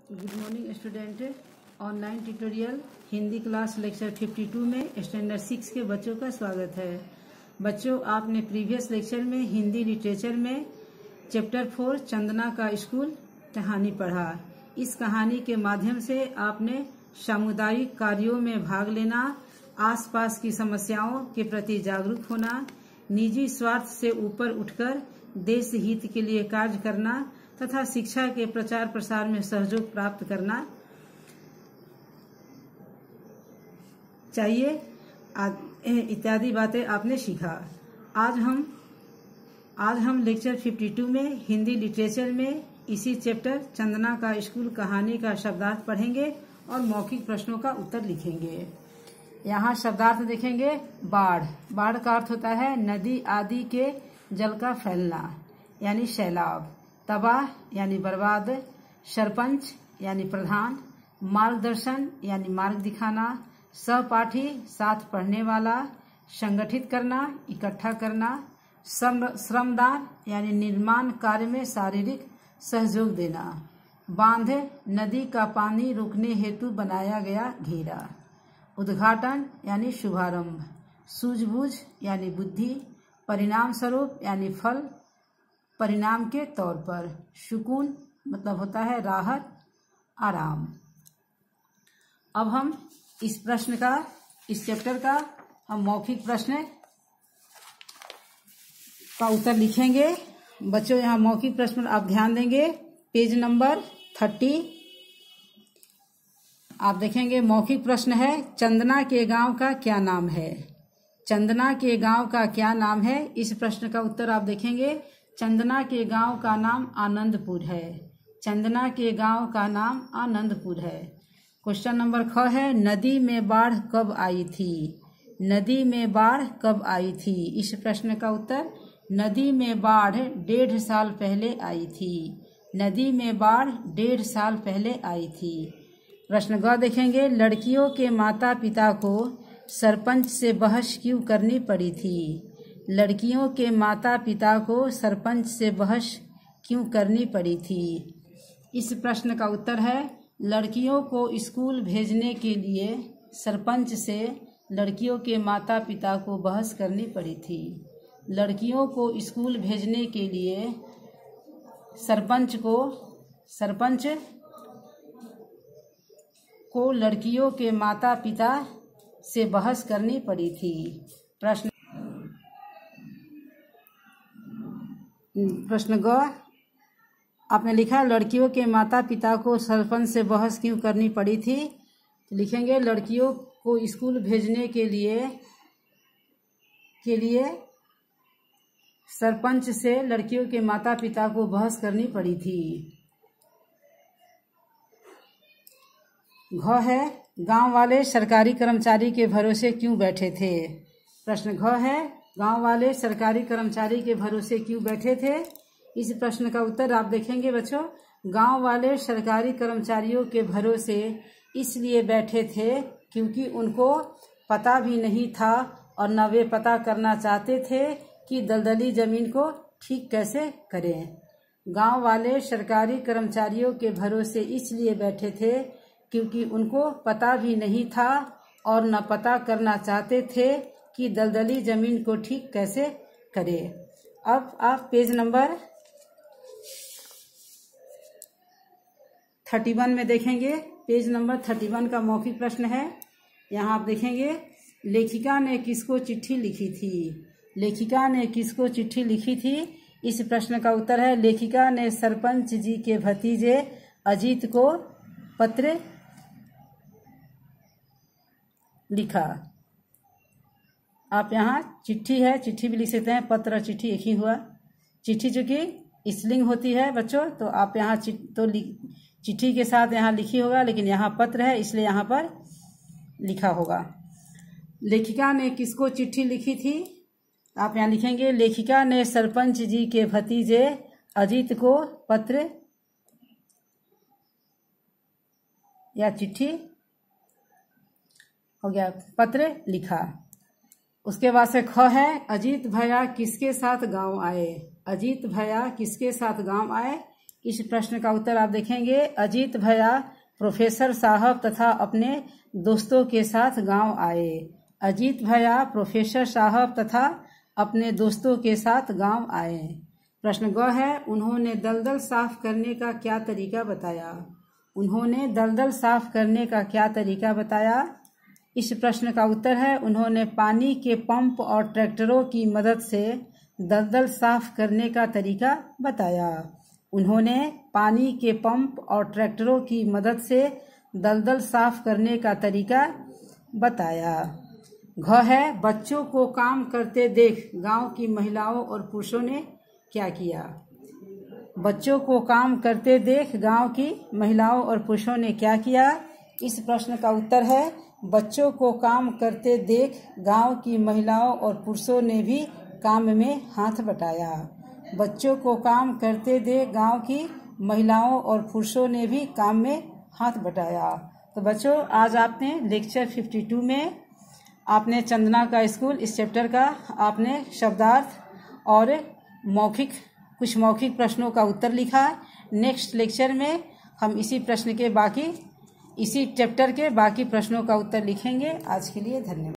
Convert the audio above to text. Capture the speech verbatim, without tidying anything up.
Good morning student. Online tutorial Hindi class lecture बावन में standard six के बच्चों का स्वागत है। बच्चों, आपने प्रीवियस लेक्चर में हिंदी लिटरेचर में चैप्टर फोर चंदना का स्कूल कहानी पढ़ा। इस कहानी के माध्यम से आपने सामुदायिक कार्यों में भाग लेना, आसपास की समस्याओं के प्रति जागरूक होना, निजी स्वार्थ से ऊपर उठकर देश हित के लिए कार्य करना तथा शिक्षा के प्रचार प्रसार में सहयोग प्राप्त करना चाहिए इत्यादि बातें आपने सीखा। आज हम आज हम लेक्चर बावन में हिंदी लिटरेचर में इसी चैप्टर चंदना का स्कूल कहानी का शब्दार्थ पढ़ेंगे और मौखिक प्रश्नों का उत्तर लिखेंगे। यहाँ शब्दार्थ देखेंगे। बाढ़। बाढ़ का अर्थ होता है नदी आदि के जल का फैलना यानी सैलाब। तबाह यानी बर्बाद। सरपंच यानी प्रधान। मार्गदर्शन यानी मार्ग दिखाना। सहपाठी साथ पढ़ने वाला। संगठित करना इकट्ठा करना। श्रमदान यानी निर्माण कार्य में शारीरिक सहयोग देना। बांध नदी का पानी रोकने हेतु बनाया गया घेरा। उद्घाटन यानी शुभारंभ। सूझबूझ यानी बुद्धि। परिणाम स्वरूप यानी फल परिणाम के तौर पर। सुकून मतलब होता है राहत आराम। अब हम इस प्रश्न का इस चैप्टर का हम मौखिक प्रश्न का उत्तर लिखेंगे। बच्चों, यहाँ मौखिक प्रश्न आप ध्यान देंगे। पेज नंबर थर्टी आप देखेंगे। मौखिक प्रश्न है, चंदना के गांव का क्या नाम है? चंदना के गांव का क्या नाम है? इस प्रश्न का उत्तर आप देखेंगे। चंदना के गांव का नाम आनंदपुर है। चंदना के गांव का नाम आनंदपुर है। क्वेश्चन नंबर ख है, नदी में बाढ़ कब आई थी? नदी में बाढ़ कब आई थी? इस प्रश्न का उत्तर, नदी में बाढ़ डेढ़ साल पहले आई थी। नदी में बाढ़ डेढ़ साल पहले आई थी। प्रश्न ग देखेंगे, लड़कियों के माता पिता को सरपंच से बहस क्यों करनी पड़ी थी? लड़कियों के माता पिता को सरपंच से बहस क्यों करनी पड़ी थी? इस प्रश्न का उत्तर है, लड़कियों को स्कूल भेजने के लिए सरपंच से लड़कियों के माता पिता को बहस करनी पड़ी थी। लड़कियों को स्कूल भेजने के लिए सरपंच को सरपंच को लड़कियों के माता पिता से बहस करनी पड़ी थी। प्रश्न प्रश्न ग आपने लिखा, लड़कियों के माता पिता को सरपंच से बहस क्यों करनी पड़ी थी? तो लिखेंगे, लड़कियों को स्कूल भेजने के लिए के लिए सरपंच से लड़कियों के माता पिता को बहस करनी पड़ी थी। घ है, गांव वाले सरकारी कर्मचारी के भरोसे क्यों बैठे थे? प्रश्न घ है, गांव वाले सरकारी कर्मचारी के भरोसे क्यों बैठे थे? इस प्रश्न का उत्तर आप देखेंगे बच्चों। गांव वाले सरकारी कर्मचारियों के भरोसे इसलिए बैठे थे क्योंकि उनको पता भी नहीं था और न वे पता करना चाहते थे कि दलदली जमीन को ठीक कैसे करें। गांव वाले सरकारी कर्मचारियों के भरोसे इसलिए बैठे थे क्योंकि उनको पता भी नहीं था और न पता करना चाहते थे कि दलदली जमीन को ठीक कैसे करें। अब आप पेज नंबर इकतीस में देखेंगे। पेज नंबर इकतीस का मौखिक प्रश्न है। यहाँ आप देखेंगे, लेखिका ने किसको चिट्ठी लिखी थी? लेखिका ने किसको चिट्ठी लिखी थी? इस प्रश्न का उत्तर है, लेखिका ने सरपंच जी के भतीजे अजीत को पत्र लिखा। आप यहाँ चिट्ठी है, चिट्ठी भी लिख सकते हैं, पत्र और चिट्ठी एक ही हुआ। चिट्ठी जो कि स्त्रीलिंग होती है बच्चों, तो आप यहाँ तो चिट्ठी के साथ यहाँ लिखी होगा, लेकिन यहाँ पत्र है इसलिए यहाँ पर लिखा होगा। लेखिका ने किसको चिट्ठी लिखी थी? आप यहाँ लिखेंगे, लेखिका ने सरपंच जी के भतीजे अजीत को पत्र या चिट्ठी हो गया पत्र लिखा। उसके बाद से ख है, अजीत भैया किसके साथ गांव आए? अजीत भैया किसके साथ गांव आए? इस प्रश्न का उत्तर आप देखेंगे, अजीत भैया प्रोफेसर साहब तथा अपने दोस्तों के साथ गांव आए। अजीत भैया प्रोफेसर साहब तथा अपने दोस्तों के साथ गांव आए। प्रश्न ग है, उन्होंने दलदल साफ करने का क्या तरीका बताया। उन्होंने दलदल साफ करने का क्या तरीका बताया। इस प्रश्न का उत्तर है, उन्होंने पानी के पंप और ट्रैक्टरों की मदद से दलदल साफ करने का तरीका बताया। उन्होंने पानी के पंप और ट्रैक्टरों की मदद से दलदल साफ करने का तरीका बताया। घ है, बच्चों को काम करते देख गांव की महिलाओं और पुरुषों ने क्या किया। बच्चों को काम करते देख गांव की महिलाओं और पुरुषों ने क्या किया। इस प्रश्न का उत्तर है, बच्चों को काम करते देख गांव की महिलाओं और पुरुषों ने भी काम में हाथ बटाया। बच्चों को काम करते देख गांव की महिलाओं और पुरुषों ने भी काम में हाथ बटाया। तो बच्चों, आज आपने लेक्चर बावन में आपने चंदना का स्कूल इस चैप्टर का आपने शब्दार्थ और मौखिक कुछ मौखिक प्रश्नों का उत्तर लिखा। नेक्स्ट लेक्चर में हम इसी प्रश्न के बाकी इसी चैप्टर के बाकी प्रश्नों का उत्तर लिखेंगे। आज के लिए धन्यवाद।